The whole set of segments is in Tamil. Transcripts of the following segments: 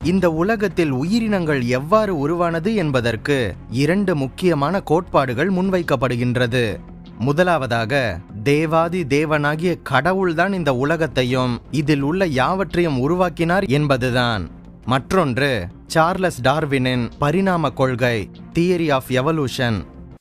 இந்த உலகத்தில் உயிரினங்கள் எவ்வாறு உருவானது என்பதற்கு 2 முக்கியமான கோட்பாடுகள் முன்வைக்கப்படுகின்றது. முதலாவதாக, தேவாதி தேவனாகிய கடவுள்தான் இந்த உலகத்தையும் இதில் உள்ள யாவற்றையும் உருவாக்கினார் என்பதுதான். மற்றொன்று, சார்லஸ் டார்வினின் பரிணாம கொள்கை, தியரி ஆஃப் எவல்யூஷன்.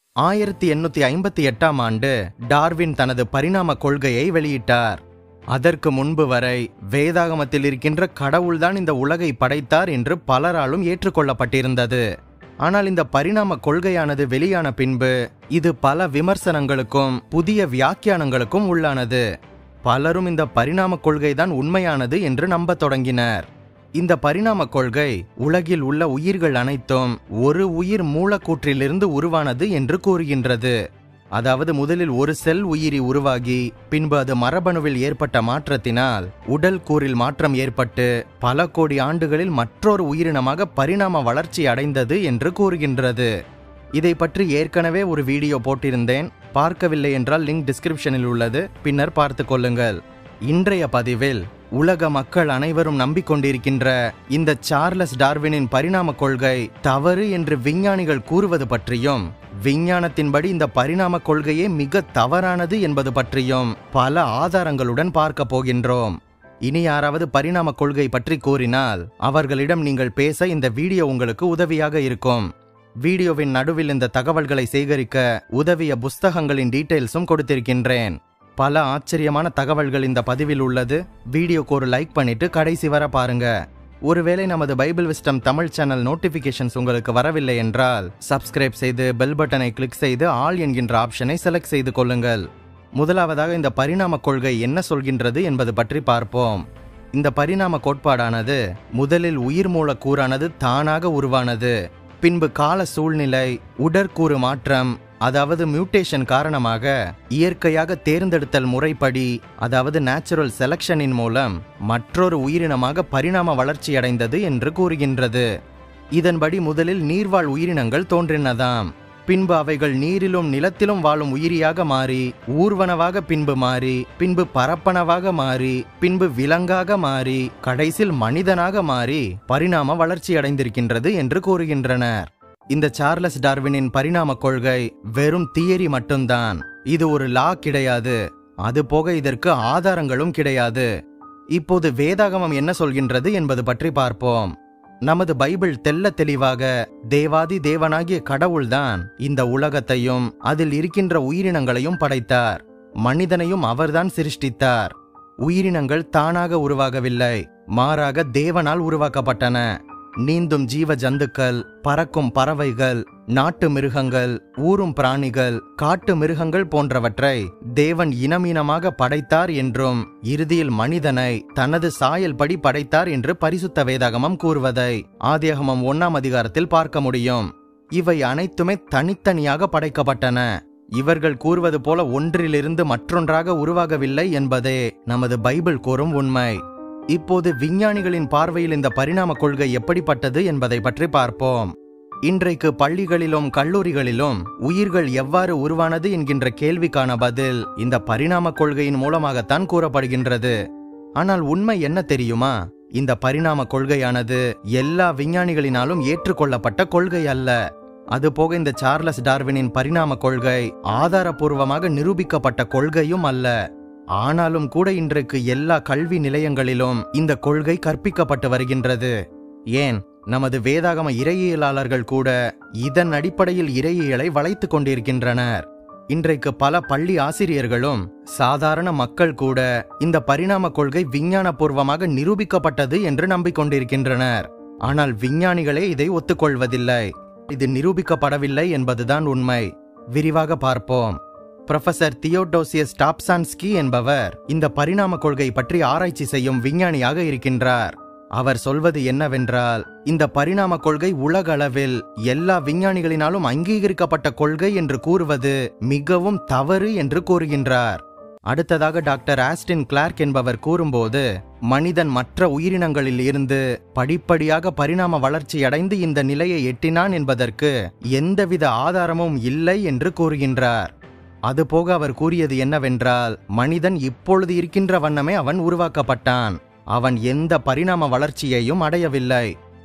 1858ஆம் ஆண்டு டார்வின் தனது பரிணாம கொள்கையை வெளியிட்டார். அதற்கு முன்பு வரை வேதாகமத்தில் இருக்கின்ற கடவுள்தான் இந்த உலகை படைத்தார் என்று பலராலும் ஏற்றுக்கொள்ளப்பட்டிருந்தது. ஆனால் இந்த பரிணாம கொள்கையானது வெளியான பின்பு இது பல விமர்சனங்களுக்கும் புதிய வியாக்கியானங்களுக்கும் உள்ளானது. பலரும் இந்த பரிணாம கொள்கைதான் உண்மையானது என்று நம்பத் தொடங்கினர். இந்த பரிணாம கொள்கை உலகில் உள்ள உயிர்கள் அனைத்தும் ஒரு உயிர் மூலக்கூற்றிலிருந்து உருவானது என்று கூறுகின்றது. அதாவது முதலில் ஒரு செல் உயிரி உருவாகி பின்பு அது மரபணுவில் ஏற்பட்ட மாற்றத்தினால் உடல் கூறில் மாற்றம் ஏற்பட்டு பல கோடி ஆண்டுகளில் மற்றொரு உயிரினமாக பரிணாம வளர்ச்சி அடைந்தது என்று கூறுகின்றது. இதை பற்றி ஏற்கனவே ஒரு வீடியோ போட்டிருந்தேன். பார்க்கவில்லை என்றால் லிங்க் டிஸ்கிரிப்ஷனில் உள்ளது, பின்னர் பார்த்து கொள்ளுங்கள். இன்றைய பதிவில் உலக மக்கள் அனைவரும் நம்பிக்கொண்டிருக்கின்ற இந்த சார்லஸ் டார்வினின் பரிணாம கொள்கை தவறு என்று விஞ்ஞானிகள் கூறுவது பற்றியும், விஞ்ஞானத்தின்படி இந்த பரிணாம கொள்கையே மிக தவறானது என்பது பற்றியும் பல ஆதாரங்களுடன் பார்க்க போகின்றோம். இனி யாராவது பரிணாம கொள்கை பற்றி கூறினால் அவர்களிடம் நீங்கள் பேச இந்த வீடியோ உங்களுக்கு உதவியாக இருக்கும். வீடியோவின் நடுவில் இந்த தகவல்களை சேகரிக்க உதவிய புஸ்தகங்களின் டீடைல்ஸும் கொடுத்திருக்கின்றேன். பல ஆச்சரியமான தகவல்கள் இந்த பதிவில் உள்ளது. வீடியோக்கு ஒரு லைக் பண்ணிட்டு கடைசி வர பாருங்க. ஒருவேளை நமது Bible wisdom Tamil channel notifications உங்களுக்கு வரவில்லை என்றால் சப்ஸ்கிரைப் செய்து பெல் பட்டனை கிளிக் செய்து ஆல் என்கின்ற ஆப்ஷனை செலக்ட் செய்து கொள்ளுங்கள். முதலாவதாக இந்த பரிணாம கொள்கை என்ன சொல்கின்றது என்பது பற்றி பார்ப்போம். இந்த பரிணாம கோட்பாடானது முதலில் உயிர் மூலக்கூறானது தானாக உருவானது. பின்பு கால சூழ்நிலை, உடற்கூறு மாற்றம், அதாவது மியூட்டேஷன் காரணமாக இயற்கையாக தேர்ந்தெடுத்தல் முறைப்படி, அதாவது நேச்சுரல் செலக்ஷனின் மூலம் மற்றொரு உயிரினமாக பரிணாம வளர்ச்சியடைந்தது என்று கூறுகின்றது. இதன்படி முதலில் நீர்வாழ் உயிரினங்கள் தோன்றினதாம். பின்பு அவைகள் நீரிலும் நிலத்திலும் வாழும் உயிரியாக மாறி ஊர்வனவாக பின்பு மாறி பின்பு பரப்பனவாக மாறி பின்பு விலங்காக மாறி கடைசியில் மனிதனாக மாறி பரிணாம வளர்ச்சியடைந்திருக்கின்றது என்று கூறுகின்றனர். இந்த சார்லஸ் டார்வினின் பரிணாம கொள்கை வெறும் தியரி மட்டும்தான். இது ஒரு லா கிடையாது. அதுபோக இதற்கு ஆதாரங்களும் கிடையாது. இப்போது வேதாகமம் என்ன சொல்கின்றது என்பது பற்றி பார்ப்போம். நமது பைபிள் தெல்ல தெளிவாக தேவாதி தேவனாகிய கடவுள்தான் இந்த உலகத்தையும் அதில் இருக்கின்ற உயிரினங்களையும் படைத்தார். மனிதனையும் அவர்தான் சிருஷ்டித்தார். உயிரினங்கள் தானாக உருவாகவில்லை, மாறாக தேவனால் உருவாக்கப்பட்டன. நீந்தும் ஜீவ ஜந்துக்கள், பறக்கும் பறவைகள், நாட்டு மிருகங்கள், ஊரும் பிராணிகள், காட்டு மிருகங்கள் போன்றவற்றை தேவன் இனமீனமாக படைத்தார் என்றும் இறுதியில் மனிதனை தனது சாயல்படி படைத்தார் என்று பரிசுத்த வேதாகமம் கூறுவதை ஆதியாகமம் 1ஆம் அதிகாரத்தில் பார்க்க முடியும். இவை அனைத்துமே தனித்தனியாக படைக்கப்பட்டன. இவர்கள் கூறுவது போல ஒன்றிலிருந்து மற்றொன்றாக உருவாகவில்லை என்பதே நமது பைபிள் கூறும் உண்மை. இப்போது விஞ்ஞானிகளின் பார்வையில் இந்த பரிணாம கொள்கை எப்படிப்பட்டது என்பதை பற்றி பார்ப்போம். இன்றைக்கு பள்ளிகளிலும் கல்லூரிகளிலும் உயிர்கள் எவ்வாறு உருவானது என்கின்ற கேள்விக்கான பதில் இந்த பரிணாம கொள்கையின் மூலமாகத்தான் கூறப்படுகின்றது. ஆனால் உண்மை என்ன தெரியுமா? இந்த பரிணாம கொள்கையானது எல்லா விஞ்ஞானிகளினாலும் ஏற்றுக்கொள்ளப்பட்ட கொள்கை அல்ல. அதுபோக இந்த சார்லஸ் டார்வினின் பரிணாம கொள்கை ஆதாரபூர்வமாக நிரூபிக்கப்பட்ட கொள்கையும் அல்ல. ஆனாலும் கூட இன்றைக்கு எல்லா கல்வி நிலையங்களிலும் இந்த கொள்கை கற்பிக்கப்பட்டு வருகின்றது. ஏன், நமது வேதாகம இறையியலாளர்கள் கூட இதன் அடிப்படையில் இறையியலை வளைத்துக் கொண்டிருக்கின்றனர். இன்றைக்கு பல பள்ளி ஆசிரியர்களும் சாதாரண மக்கள் கூட இந்த பரிணாம கொள்கை விஞ்ஞானபூர்வமாக நிரூபிக்கப்பட்டது என்று நம்பிக்கொண்டிருக்கின்றனர். ஆனால் விஞ்ஞானிகளே இதை ஒத்துக்கொள்வதில்லை. இது நிரூபிக்கப்படவில்லை என்பதுதான் உண்மை. விரிவாக பார்ப்போம். புரொஃபசர் தியோடோசியஸ் டாப்சான்ஸ்கி என்பவர் இந்த பரிணாம கொள்கை பற்றி ஆராய்ச்சி செய்யும் விஞ்ஞானியாக இருக்கின்றார். அவர் சொல்வது என்னவென்றால், இந்த பரிணாம கொள்கை உலக அளவில் எல்லா விஞ்ஞானிகளினாலும் அங்கீகரிக்கப்பட்ட கொள்கை என்று கூறுவது மிகவும் தவறு என்று கூறுகின்றார். அடுத்ததாக டாக்டர் ஆஸ்டின் கிளார்க் என்பவர் கூறும்போது, மனிதன் மற்ற உயிரினங்களில் இருந்து படிப்படியாக பரிணாம வளர்ச்சியடைந்து இந்த நிலையை எட்டினான் என்பதற்கு எந்தவித ஆதாரமும் இல்லை என்று கூறுகின்றார். அதுபோக அவர் கூறியது என்னவென்றால், மனிதன் இப்பொழுது இருக்கின்ற வண்ணமே அவன் உருவாக்கப்பட்டான். அவன் எந்த பரிணாம வளர்ச்சியையும் அடையவில்லை.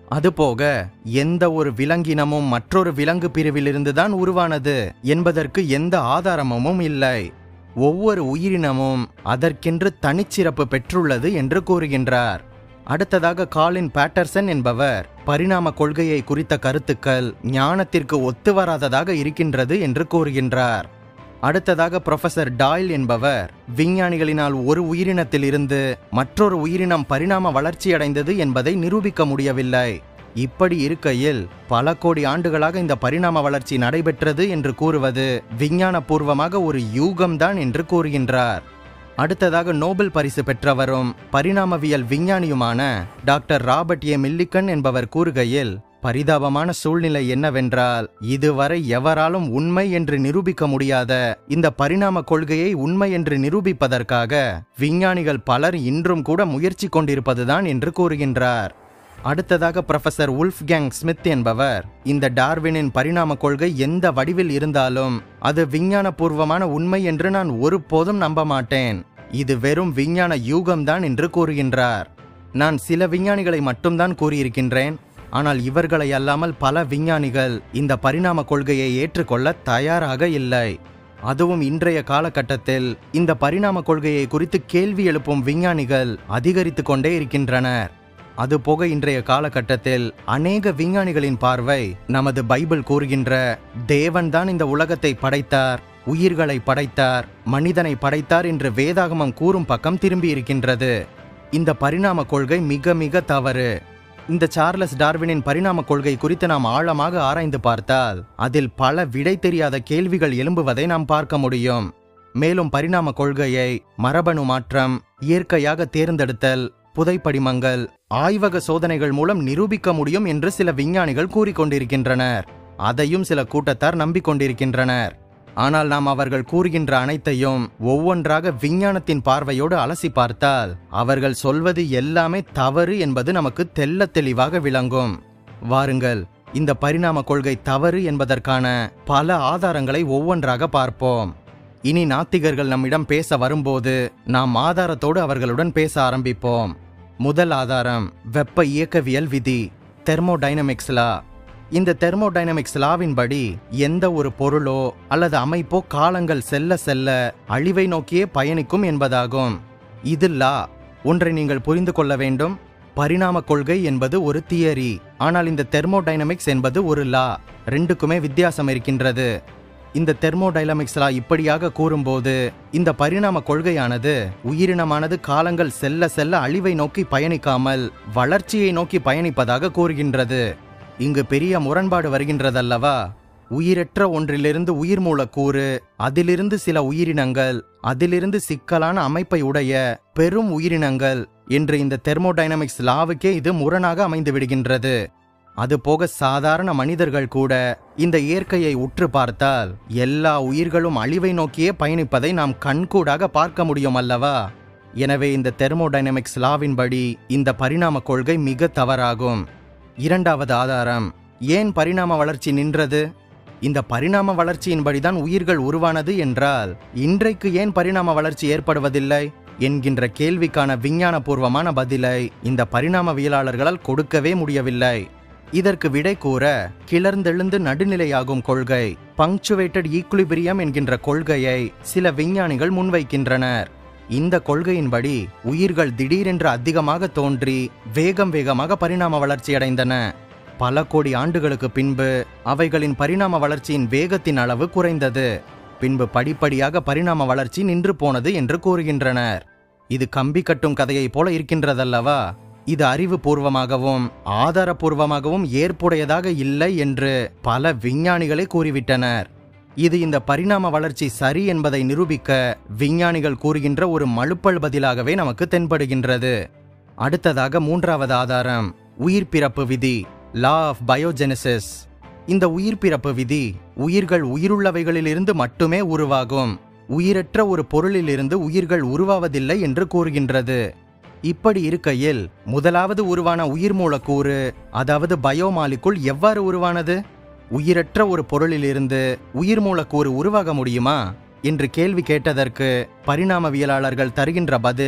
அதுபோக எந்த ஒரு விலங்கினமும் மற்றொரு விலங்கு பிரிவிலிருந்துதான் உருவானது என்பதற்கு எந்த ஆதாரமும் இல்லை. ஒவ்வொரு உயிரினமும் அதற்கென்று தனிச்சிறப்பு பெற்றுள்ளது என்று கூறுகின்றார். அடுத்ததாக காலின் பேட்டர்சன் என்பவர் பரிணாம கொள்கையை குறித்த கருத்துக்கள் ஞானத்திற்கு ஒத்துவராததாக இருக்கின்றது என்று கூறுகின்றார். அடுத்ததாக புரொஃபசர் டாயில் என்பவர் விஞ்ஞானிகளினால் ஒரு உயிரினத்தில் இருந்து மற்றொரு உயிரினம் பரிணாம வளர்ச்சியடைந்தது என்பதை நிரூபிக்க முடியவில்லை. இப்படி இருக்கையில் பல கோடி ஆண்டுகளாக இந்த பரிணாம வளர்ச்சி நடைபெற்றது என்று கூறுவது விஞ்ஞானபூர்வமாக ஒரு யூகம்தான் என்று கூறுகின்றார். அடுத்ததாக நோபல் பரிசு பெற்றவரும் பரிணாமவியல் விஞ்ஞானியுமான டாக்டர் ராபர்ட் ஏ மில்லிகன் என்பவர் கூறுகையில், பரிதாபமான சூழ்நிலை என்னவென்றால் இதுவரை எவராலும் உண்மை என்று நிரூபிக்க முடியாத இந்த பரிணாம கொள்கையை உண்மை என்று நிரூபிப்பதற்காக விஞ்ஞானிகள் பலர் இன்றும் கூட முயற்சி கொண்டிருப்பதுதான் என்று கூறுகின்றார். அடுத்ததாக புரொஃபசர் உல்ஃப்கேங் ஸ்மித் என்பவர் இந்த டார்வினின் பரிணாம கொள்கை எந்த வடிவில் இருந்தாலும் அது விஞ்ஞானபூர்வமான உண்மை என்று நான் ஒருபோதும் நம்ப மாட்டேன், இது வெறும் விஞ்ஞான யூகம்தான் என்று கூறுகின்றார். நான் சில விஞ்ஞானிகளை மட்டும்தான் கூறியிருக்கின்றேன், ஆனால் இவர்களை அல்லாமல் பல விஞ்ஞானிகள் இந்த பரிணாம கொள்கையை ஏற்றுக்கொள்ள தயாராக இல்லை. அதுவும் இன்றைய காலகட்டத்தில் இந்த பரிணாம கொள்கையை குறித்து கேள்வி எழுப்பும் விஞ்ஞானிகள் அதிகரித்து கொண்டே இருக்கின்றனர். அதுபோக இன்றைய காலகட்டத்தில் அநேக விஞ்ஞானிகளின் பார்வை நமது பைபிள் கூறுகின்ற தேவன்தான் இந்த உலகத்தை படைத்தார், உயிர்களை படைத்தார், மனிதனை படைத்தார் என்று வேதாகமம் கூறும் பக்கம் திரும்பி இருக்கின்றது. இந்த பரிணாம கொள்கை மிக மிக தவறு. இந்த சார்லஸ் டார்வினின் பரிணாம கொள்கை குறித்து நாம் ஆழமாக ஆராய்ந்து பார்த்தால் அதில் பல விடை தெரியாத கேள்விகள் எழும்புவதை நாம் பார்க்க முடியும். மேலும் பரிணாம கொள்கையை மரபணு மாற்றம், இயற்கையாக தேர்ந்தெடுத்தல், புதைப்படிமங்கள், ஆய்வக சோதனைகள் மூலம் நிரூபிக்க முடியும் என்று சில விஞ்ஞானிகள் கூறிக்கொண்டிருக்கின்றனர். அதையும் சில கூட்டத்தார் நம்பிக்கொண்டிருக்கின்றனர். ஆனால் நாம் அவர்கள் கூறுகின்ற அனைத்தையும் ஒவ்வொன்றாக விஞ்ஞானத்தின் பார்வையோடு அலசி பார்த்தால் அவர்கள் சொல்வது எல்லாமே தவறு என்பது நமக்கு தெள்ள தெளிவாக விளங்கும். வாருங்கள், இந்த பரிணாம கொள்கை தவறு என்பதற்கான பல ஆதாரங்களை ஒவ்வொன்றாக பார்ப்போம். இனி நாத்திகர்கள் நம்மிடம் பேச வரும்போது நாம் ஆதாரத்தோடு அவர்களுடன் பேச ஆரம்பிப்போம். முதல் ஆதாரம் வெப்ப இயக்கவியல் விதி, தெர்மோடைனமிக்ஸ் லா. இந்த தெர்மோடைனமிக்ஸ் லாவின் படி எந்த ஒரு பொருளோ அல்லது அமைப்போ காலங்கள் செல்ல செல்ல அழிவை நோக்கியே பயணிக்கும் என்பதாகும். இது லா. ஒன்றை நீங்கள் புரிந்து கொள்ள வேண்டும், பரிணாம கொள்கை என்பது ஒரு தியரி, ஆனால் இந்த தெர்மோடைனமிக்ஸ் என்பது ஒரு லா. ரெண்டுக்குமே வித்தியாசம் இருக்கின்றது. இந்த தெர்மோடைனமிக்ஸ் லா இப்படியாக கூறும்போது இந்த பரிணாம கொள்கையானது உயிரினமானது காலங்கள் செல்ல செல்ல அழிவை நோக்கி பயணிக்காமல் வளர்ச்சியை நோக்கி பயணிப்பதாக கூறுகின்றது. இங்கு பெரிய முரண்பாடு வருகின்றதல்லவா? உயிரற்ற ஒன்றிலிருந்து உயிர் மூலக்கூறு, அதிலிருந்து சில உயிரினங்கள், அதிலிருந்து சிக்கலான அமைப்பை உடைய பெரும் உயிரினங்கள் என்று இந்த தெர்மோடைனமிக்ஸ் லாவுக்கே இது முரணாக அமைந்து விடுகின்றது. அதுபோக சாதாரண மனிதர்கள் கூட இந்த இயற்கையை உற்று பார்த்தால் எல்லா உயிர்களும் அழிவை நோக்கியே பயணிப்பதை நாம் கண்கூடாக பார்க்க முடியும் அல்லவா? எனவே இந்த தெர்மோடைனமிக்ஸ் லாவின்படி இந்த பரிணாம கொள்கை மிக தவறாகும். இரண்டாவது ஆதாரம், ஏன் பரிணாம வளர்ச்சி நின்றது? இந்த பரிணாம வளர்ச்சியின்படிதான் உயிர்கள் உருவானது என்றால் இன்றைக்கு ஏன் பரிணாம வளர்ச்சி ஏற்படுவதில்லை என்கின்ற கேள்விக்கான விஞ்ஞானபூர்வமான பதிலை இந்த பரிணாமவியலாளர்களால் கொடுக்கவே முடியவில்லை. இதற்கு விடை கூற கிளர்ந்தெழுந்து நடுநிலையாகும் கொள்கை, பங்க்சுவேட்டட் ஈக்குலிபிரியம் என்கின்ற கொள்கையை சில விஞ்ஞானிகள் முன்வைக்கின்றனர். இந்த கொள்கையின்படி உயிர்கள் திடீரென்று அதிகமாக தோன்றி வேகம் வேகமாக பரிணாம வளர்ச்சியடைந்தன. பல கோடி ஆண்டுகளுக்கு பின்பு அவைகளின் பரிணாம வளர்ச்சியின் வேகத்தின் அளவு குறைந்தது. பின்பு படிப்படியாக பரிணாம வளர்ச்சி நின்று போனது என்று கூறுகின்றனர். இது கம்பி கட்டும் கதையை போல இருக்கின்றதல்லவா? இது அறிவுபூர்வமாகவும் ஆதாரபூர்வமாகவும் ஏற்புடையதாக இல்லை என்று பல விஞ்ஞானிகளே கூறிவிட்டனர். இது இந்த பரிணாம வளர்ச்சி சரி என்பதை நிரூபிக்க விஞ்ஞானிகள் கூறுகின்ற ஒரு மழுப்பல் பதிலாகவே நமக்கு தென்படுகின்றது. அடுத்ததாக மூன்றாவது ஆதாரம், உயிர் பிறப்பு விதி, லா ஆஃப் பயோஜெனசிஸ். இந்த உயிர் பிறப்பு விதி உயிர்கள் உயிருள்ளவைகளிலிருந்து மட்டுமே உருவாகும், உயிரற்ற ஒரு பொருளிலிருந்து உயிர்கள் உருவாவதில்லை என்று கூறுகின்றது. இப்படி இருக்கையில் முதலாவது உருவான உயிர் மூலக்கூறு, அதாவது பயோமாலிகுல் எவ்வாறு உருவானது? உயிரற்ற ஒரு பொருளிலிருந்து உயிர் மூலக்கூறு உருவாக முடியுமா என்று கேள்வி கேட்டதற்கு பரிணாமவியலாளர்கள் தருகின்ற பதில்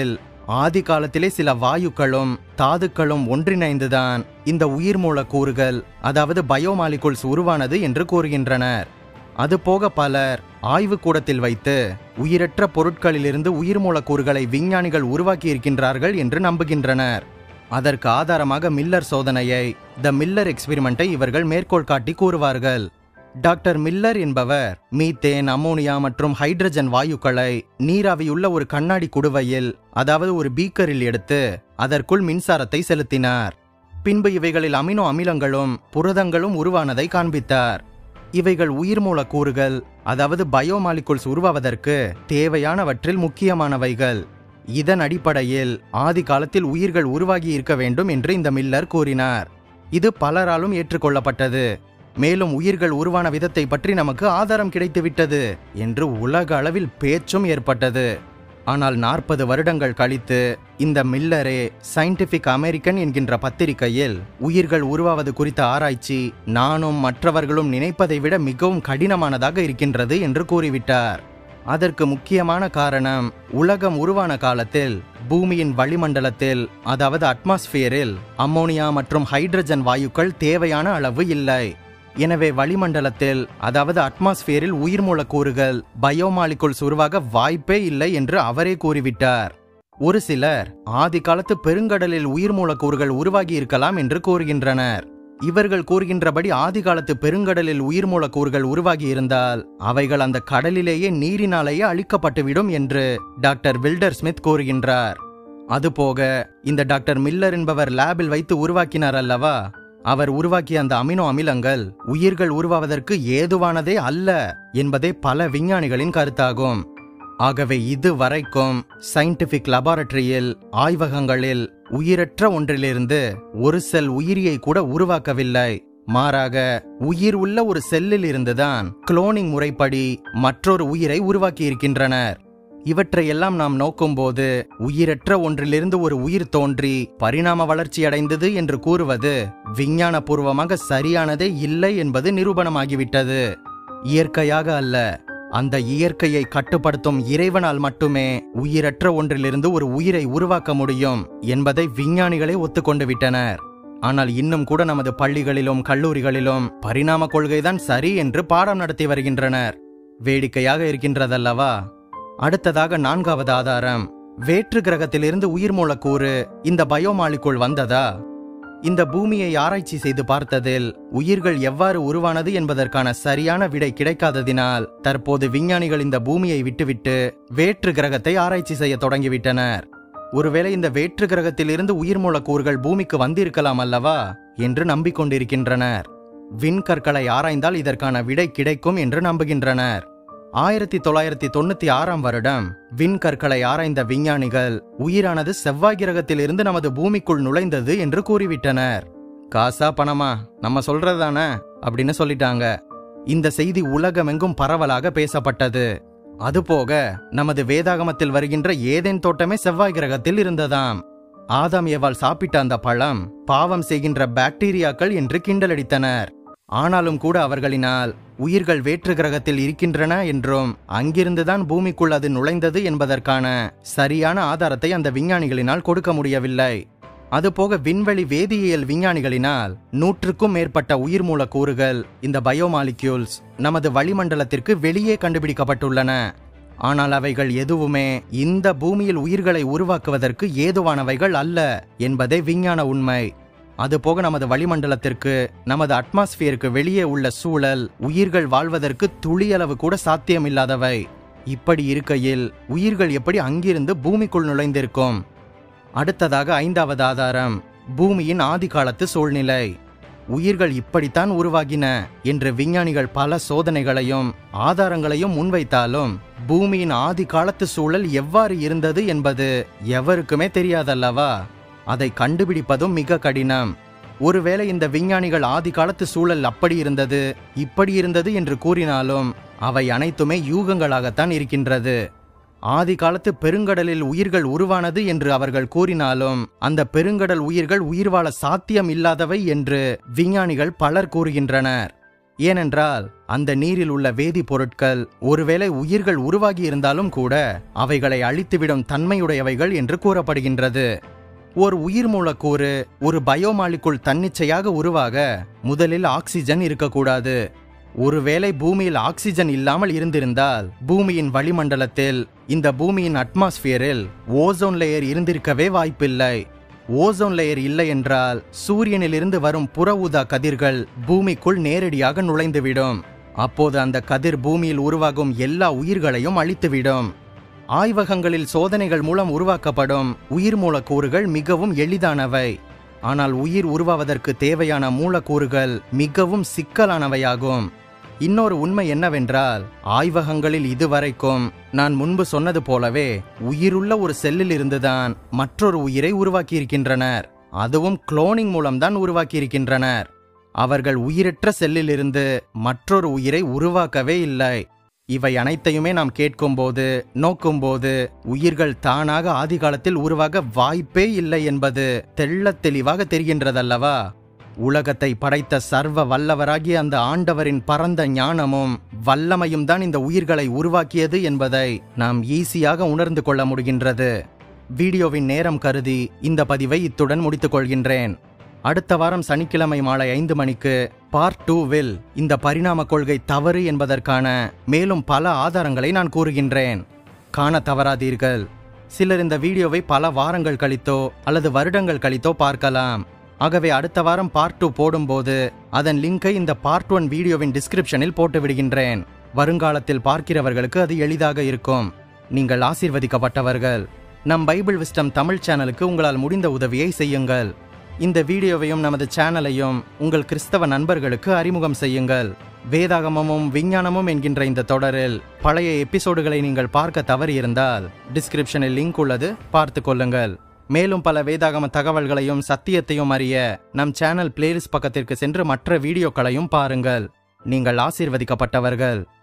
ஆதி காலத்திலே சில வாயுக்களும் தாதுக்களும் ஒன்றிணைந்துதான் இந்த உயிர் மூலக்கூறுகள், அதாவது பயோமாலிகுல்ஸ் உருவானது என்று கூறுகின்றனர். அதுபோக பலர் ஆய்வுக்கூடத்தில் வைத்து உயிரற்ற பொருட்களிலிருந்து உயிர் மூலக்கூறுகளை விஞ்ஞானிகள் உருவாக்கி இருக்கின்றார்கள் என்று நம்புகின்றனர். அதற்கு ஆதாரமாக மில்லர் சோதனையை, த மில்லர் எக்ஸ்பிரிமெண்டை இவர்கள் மேற்கோள் காட்டி கூறுவார்கள். டாக்டர் மில்லர் என்பவர் மீத்தேன், அமோனியா மற்றும் ஹைட்ரஜன் வாயுக்களை நீராவியுள்ள ஒரு கண்ணாடி குடுவையில், அதாவது ஒரு பீக்கரில் எடுத்து அதற்குள் மின்சாரத்தை செலுத்தினார். பின்பு இவைகளில் அமினோ அமிலங்களும் புரதங்களும் உருவானதை காண்பித்தார். இவைகள் உயிர் மூலக்கூறுகள், அதாவது பயோமாலிகுல்ஸ் உருவாவதற்கு தேவையானவற்றில் முக்கியமானவைகள். இதன் அடிப்படையில் ஆதி காலத்தில் உயிர்கள் உருவாகி இருக்க வேண்டும் என்று இந்த மில்லர் கூறினார். இது பலராலும் ஏற்றுக்கொள்ளப்பட்டது. மேலும் உயிர்கள் உருவான விதத்தை பற்றி நமக்கு ஆதாரம் கிடைத்துவிட்டது என்று உலக அளவில் பேச்சும் ஏற்பட்டது. ஆனால் 40 வருடங்கள் கழித்து இந்த மில்லரே சயின்டிபிக் அமெரிக்கன் என்கின்ற பத்திரிகையில் உயிர்கள் உருவாவது குறித்த ஆராய்ச்சி நானும் மற்றவர்களும் நினைப்பதை விட மிகவும் கடினமானதாக இருக்கின்றது என்று கூறிவிட்டார். அதற்கு முக்கியமான காரணம், உலகம் உருவான காலத்தில் பூமியின் வளிமண்டலத்தில், அதாவது அட்மாஸ்பியரில் அம்மோனியா மற்றும் ஹைட்ரஜன் வாயுக்கள் தேவையான அளவு இல்லை. எனவே வளிமண்டலத்தில், அதாவது அட்மாஸ்பியரில் உயிர் மூலக்கூறுகள் பயோமாலிகுல்ஸ் உருவாக வாய்ப்பே இல்லை என்று அவரே கூறிவிட்டார். ஒரு சிலர் ஆதி காலத்து பெருங்கடலில் உயிர் மூலக்கூறுகள் உருவாகி இருக்கலாம் என்று கூறுகின்றனர். இவர்கள் கூறுகின்றபடி ஆதி காலத்து பெருங்கடலில் உயிர் மூலக்கூறுகள் உருவாகி இருந்தால் அவைகள் அந்த கடலிலேயே நீரினாலேயே அழிக்கப்பட்டுவிடும் என்று டாக்டர் வில்டர் ஸ்மித் கூறுகின்றார். அதுபோக இந்த டாக்டர் மில்லர் என்பவர் லேபில் வைத்து உருவாக்கினார் அல்லவா, அவர் உருவாக்கிய அந்த அமினோ அமிலங்கள் உயிர்கள் உருவாவதற்கு ஏதுவானதே அல்ல என்பதே பல விஞ்ஞானிகளின் கருத்தாகும். ஆகவே இதுவரைக்கும் சயின்டிபிக் லேபரட்டரியில், ஆய்வகங்களில் உயிரற்ற ஒன்றிலிருந்து ஒரு செல் உயிரியை கூட உருவாக்கவில்லை. மாறாக உயிர் உள்ள ஒரு செல்லில் இருந்துதான் குளோனிங் முறைப்படி மற்றொரு உயிரை உருவாக்கி இருக்கின்றனர். இவற்றையெல்லாம் நாம் நோக்கும்போது உயிரற்ற ஒன்றிலிருந்து ஒரு உயிர் தோன்றி பரிணாம வளர்ச்சி அடைந்தது என்று கூறுவது விஞ்ஞான பூர்வமாக சரியானதே இல்லை என்பது நிரூபணமாகிவிட்டது. இயற்கையாக அல்ல, அந்த இயற்கையை கட்டுப்படுத்தும் இறைவனால் மட்டுமே உயிரற்ற ஒன்றிலிருந்து ஒரு உயிரை உருவாக்க முடியும் என்பதை விஞ்ஞானிகளே ஒத்துக்கொண்டு விட்டனர். ஆனால் இன்னும் கூட நமது பள்ளிகளிலும் கல்லூரிகளிலும் பரிணாம கொள்கைதான் சரி என்று பாடம் நடத்தி வருகின்றனர். வேடிக்கையாக இருக்கின்றதல்லவா? அடுத்ததாக 4வது ஆதாரம், வேற்று கிரகத்திலிருந்து உயிர் மூலக்கூறு இந்த பயோமாலிகுல் வந்ததா? இந்த பூமியை ஆராய்ச்சி செய்து பார்த்ததில் உயிர்கள் எவ்வாறு உருவானது என்பதற்கான சரியான விடை கிடைக்காததினால் தற்போது விஞ்ஞானிகள் இந்த பூமியை விட்டுவிட்டு வேற்று கிரகத்தை ஆராய்ச்சி செய்ய தொடங்கிவிட்டனர். ஒருவேளை இந்த வேற்று கிரகத்திலிருந்து உயிர் மூலக்கூறுகள் பூமிக்கு வந்திருக்கலாம் அல்லவா என்று நம்பிக்கொண்டிருக்கின்றனர். விண்கற்களை ஆராய்ந்தால் இதற்கான விடை கிடைக்கும் என்று நம்புகின்றனர். 1996ஆம் வருடம் விண்கற்களை ஆராய்ந்த விஞ்ஞானிகள் உயிரானது செவ்வாய் கிரகத்திலிருந்து நமது பூமிக்குள் நுழைந்தது என்று கூறிவிட்டனர். காசா பணமா, நம்ம சொல்றதுதானே அப்படின்னு சொல்லிட்டாங்க. இந்த செய்தி உலகமெங்கும் பரவலாக பேசப்பட்டது. அதுபோக நமது வேதாகமத்தில் வருகின்ற ஏதேன் தோட்டமே செவ்வாய் கிரகத்தில் இருந்ததாம். ஆதாம் ஏவாள் சாப்பிட்ட அந்த பழம் பாவம் செய்கின்ற பாக்டீரியாக்கள் என்று கிண்டலடித்தனர். ஆனாலும் கூட அவர்களினால் உயிர்கள் வேற்று கிரகத்தில் இருக்கின்றன என்றும் அங்கிருந்துதான் பூமிக்குள் அது நுழைந்தது என்பதற்கான சரியான ஆதாரத்தை அந்த விஞ்ஞானிகளினால் கொடுக்க முடியவில்லை. அதுபோக விண்வெளி வேதியியல் விஞ்ஞானிகளினால் 100க்கும் மேற்பட்ட உயிர் மூலக்கூறுகள், இந்த பயோமாலிக்யூல்ஸ், நமது வளிமண்டலத்திற்கு வெளியே கண்டுபிடிக்கப்பட்டுள்ளன. ஆனால் அவைகள் எதுவுமே இந்த பூமியில் உயிர்களை உருவாக்குவதற்கு ஏதுவானவைகள் அல்ல என்பதே விஞ்ஞான உண்மை. அதுபோக நமது வளிமண்டலத்திற்கு, நமது அட்மாஸ்பியருக்கு வெளியே உள்ள சூழல் உயிர்கள் வாழ்வதற்கு துளியளவு கூட சாத்தியமில்லாதவை. இப்படி இருக்கையில் உயிர்கள் எப்படி அங்கிருந்து பூமிக்குள் நுழைந்திருக்கும்? அடுத்ததாக 5வது ஆதாரம், பூமியின் ஆதி காலத்து சூழ்நிலை. உயிர்கள் இப்படித்தான் உருவாகின என்று விஞ்ஞானிகள் பல சோதனைகளையும் ஆதாரங்களையும் முன்வைத்தாலும் பூமியின் ஆதி காலத்து சூழல் எவ்வாறு இருந்தது என்பது எவருக்குமே தெரியாதல்லவா? அதை கண்டுபிடிப்பதும் மிக கடினம். ஒருவேளை இந்த விஞ்ஞானிகள் ஆதி காலத்து சூழல் அப்படி இருந்தது, இப்படி இருந்தது என்று கூறினாலும் அவை அனைத்துமே யூகங்களாகத்தான் இருக்கின்றது. ஆதி காலத்து பெருங்கடலில் உயிர்கள் உருவானது என்று அவர்கள் கூறினாலும் அந்த பெருங்கடல் உயிர்கள் உயிர் வாழ சாத்தியம் இல்லாதவை என்று விஞ்ஞானிகள் பலர் கூறுகின்றனர். ஏனென்றால் அந்த நீரில் உள்ள வேதிப்பொருட்கள் ஒருவேளை உயிர்கள் உருவாகி இருந்தாலும் கூட அவைகளை அழித்துவிடும் தன்மையுடையவைகள் என்று கூறப்படுகின்றது. ஒரு உயிர் மூலக்கூறு ஒரு பயோமாலிக்குள் தன்னிச்சையாக உருவாக முதலில் ஆக்சிஜன் இருக்கக்கூடாது. ஒருவேளை பூமியில் ஆக்சிஜன் இல்லாமல் இருந்திருந்தால் பூமியின் வளிமண்டலத்தில், இந்த பூமியின் அட்மாஸ்பியரில் ஓசோன் லேயர் இருந்திருக்கவே வாய்ப்பில்லை. ஓசோன் லேயர் இல்லை என்றால் சூரியனிலிருந்து வரும் புற ஊதா கதிர்கள் பூமிக்குள் நேரடியாக நுழைந்துவிடும். அப்போது அந்த கதிர் பூமியில் உருவாகும் எல்லா உயிர்களையும் அழித்துவிடும். ஆய்வகங்களில் சோதனைகள் மூலம் உருவாக்கப்படும் உயிர் மூலக்கூறுகள் மிகவும் எளிதானவை. ஆனால் உயிர் உருவாவதற்கு தேவையான மூலக்கூறுகள் மிகவும் சிக்கலானவையாகும். இன்னொரு உண்மை என்னவென்றால், ஆய்வகங்களில் இதுவரைக்கும் நான் முன்பு சொன்னது போலவே உயிருள்ள ஒரு செல்லில் இருந்துதான் மற்றொரு உயிரை உருவாக்கியிருக்கின்றனர். அதுவும் குளோனிங் மூலம்தான் உருவாக்கியிருக்கின்றனர். அவர்கள் உயிரற்ற செல்லில் இருந்து மற்றொரு உயிரை உருவாக்கவே இல்லை. இவை அனைத்தையுமே நாம் கேட்கும்போது, நோக்கும்போது உயிர்கள் தானாக ஆதிகாலத்தில் உருவாக வாய்ப்பே இல்லை என்பது தெள்ளத் தெளிவாக தெரிகின்றதல்லவா? உலகத்தை படைத்த சர்வ வல்லவராகிய அந்த ஆண்டவரின் பரந்த ஞானமும் வல்லமையும் தான் இந்த உயிர்களை உருவாக்கியது என்பதை நாம் ஈஸியாக உணர்ந்து கொள்ள முடிகின்றது. வீடியோவின் நேரம் கருதி இந்த பதிவை இத்துடன் முடித்துக் கொள்கின்றேன். அடுத்த வாரம் சனிக்கிழமை மாலை 5 மணிக்கு பார்ட் 2வில் இந்த பரிணாம கொள்கை தவறு என்பதற்கான மேலும் பல ஆதாரங்களை நான் கூறுகின்றேன். காண தவறாதீர்கள். சிலர் இந்த வீடியோவை பல வாரங்கள் கழித்தோ அல்லது வருடங்கள் கழித்தோ பார்க்கலாம். ஆகவே அடுத்த வாரம் பார்ட் 2 போடும்போது அதன் லிங்கை இந்த பார்ட் 1 வீடியோவின் டிஸ்கிரிப்ஷனில் போட்டு விடுகின்றேன். வருங்காலத்தில் பார்க்கிறவர்களுக்கு அது எளிதாக இருக்கும். நீங்கள் ஆசீர்வதிக்கப்பட்டவர்கள். நம் பைபிள் விஸ்டம் தமிழ் சேனலுக்கு உங்களால் முடிந்த உதவியை செய்யுங்கள். இந்த வீடியோவையும் நமது சேனலையும் உங்கள் கிறிஸ்தவ நண்பர்களுக்கு அறிமுகம் செய்யுங்கள். வேதாகமமும் விஞ்ஞானமும் என்கின்ற இந்த தொடரில் பழைய எபிசோடுகளை நீங்கள் பார்க்க தவறியிருந்தால் டிஸ்கிரிப்ஷனில் லிங்க் உள்ளது, பார்த்து கொள்ளுங்கள். மேலும் பல வேதாகம தகவல்களையும் சத்தியத்தையும் அறிய நம் சேனல் பிளேலிஸ்ட் பக்கத்திற்கு சென்று மற்ற வீடியோக்களையும் பாருங்கள். நீங்கள் ஆசீர்வதிக்கப்பட்டவர்கள்.